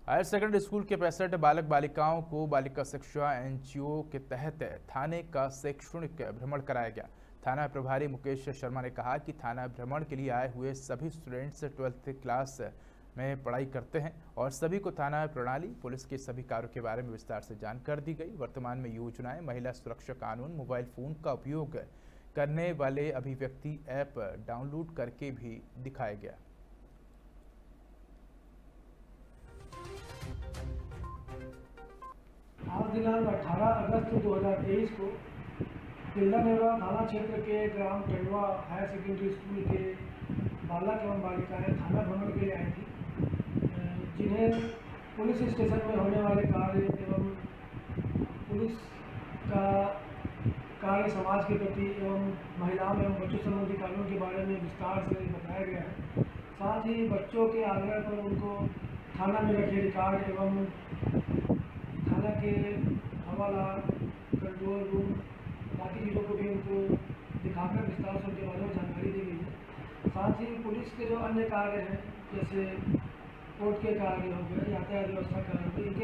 Higher secondary school के 65 बालक बालिकाओं को बालिका शिक्षा एनजीओ के तहत थाने का शैक्षणिक भ्रमण कराया गया। थाना प्रभारी मुकेश शर्मा ने कहा कि थाना भ्रमण के लिए आए हुए सभी स्टूडेंट्स 12th क्लास में पढ़ाई करते हैं और सभी को थाना प्रणाली, पुलिस के सभी कार्यों के बारे में विस्तार से जानकारी दी गई। वर्तमान में योजनाएं, महिला सुरक्षा कानून, मोबाइल फोन का उपयोग करने वाले अभिव्यक्ति ऐप डाउनलोड करके भी दिखाया गया। आज दिनांक 18 अगस्त 2023 को तिल्लानेरवा थाना क्षेत्र के ग्राम टंडवा हायर सेकेंडरी स्कूल के बालक एवं बालिकाएं थाना भ्रमण के लिए आई थी, जिन्हें पुलिस स्टेशन में होने वाले कार्य एवं पुलिस का कार्य समाज के प्रति एवं महिलाओं एवं बच्चों संबंधी कानून के बारे में विस्तार से बताया गया है। साथ ही बच्चों के आग्रह पर उनको थाना में रखे रिकॉर्ड एवं थाना के हवाला, कंट्रोल रूम, बाकी चीज़ों को भी उनको दिखाकर विस्तार से उनके बारे में जानकारी दी गई है। साथ ही पुलिस के जो अन्य कार्य हैं, जैसे कोर्ट के कार्य हो गए, यातायात व्यवस्था कार्य हो गए,